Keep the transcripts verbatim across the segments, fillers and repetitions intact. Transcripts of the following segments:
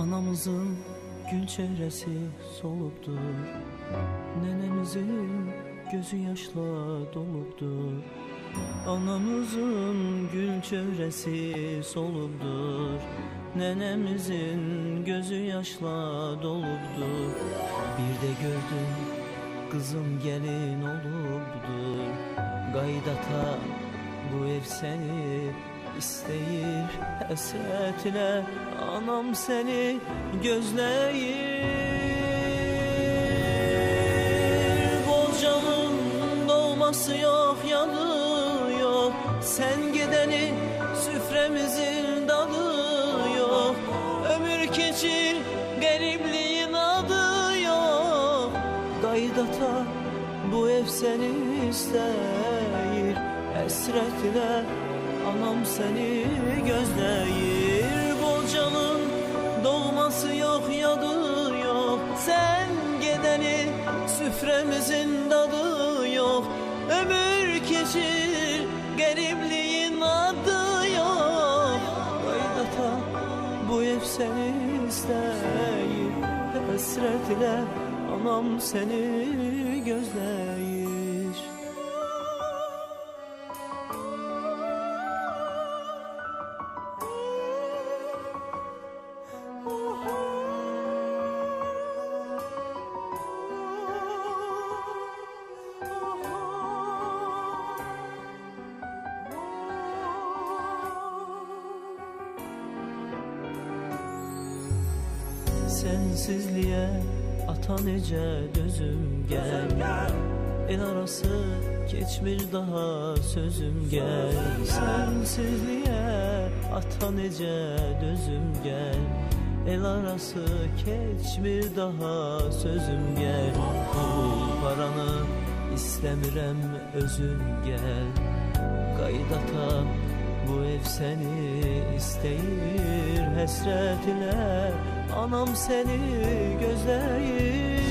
Anamızın gül çehresi solupdur, nenemizin gözü yaşla dolupdur. Anamızın gül çehresi solupdur, nenemizin gözü yaşla dolupdur. Bir de gördüm kızım gelin olupdur, gaydata bu ev seni isteyir, hasretle anam seni gözleyir. Bolcanın doğması yok, yanı yok, sen gideni süfremizin dadı yok. Ömür geçir garibliğin adı yok, gaydata bu ev seni isteyir, hasretle anam seni gözleyir. Bolcanın doğması yok, yadı yok, sen gideni süfremizin dadı yok. Ömür geçir garibliğin adı yok, gaydata bu ev seni isteyir, hasretle anam seni gözleyir. Sensizliğe ata nece dözüm gel, el arası geçmir daha sözüm gel. Sensizliğe ata nece dözüm gel, el arası geçmir daha sözüm gel. Bu paranı istemirem özüm gel, gaydata bu ev seni isteyir, hasretle anam seni gözleyir.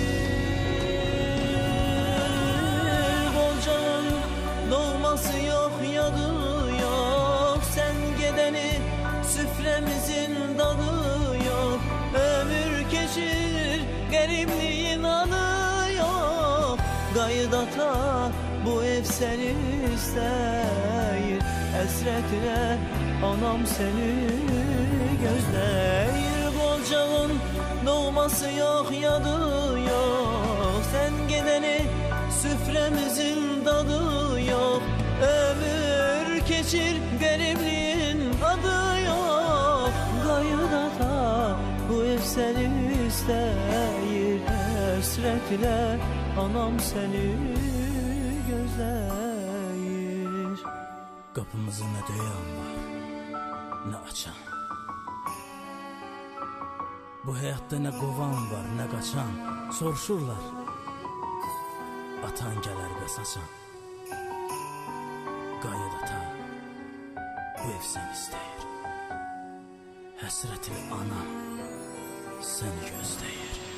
Bolcanın doğması yok, yadı yok, sen gideni süfremizin dadı yok. Ömür geçir garibliğin adı yok, gaydata bu ev seni isteyir, hasretle anam seni gözleyir. Bolcanın doğması yok, yadı yok, sen gideni süfremizin dadı yok. Ömür geçir garibliğin adı yok, gaydata bu ev seni isteyir, hasretle anam seni gözleyir. Kapımızı ne döyen var, ne açan. Bu hayatta ne kovan var, ne kaçan. Soruşurlar, atan gelir ve saçan. Gayet ata bu ev seni isteyir, hasretli ana seni gözleyir.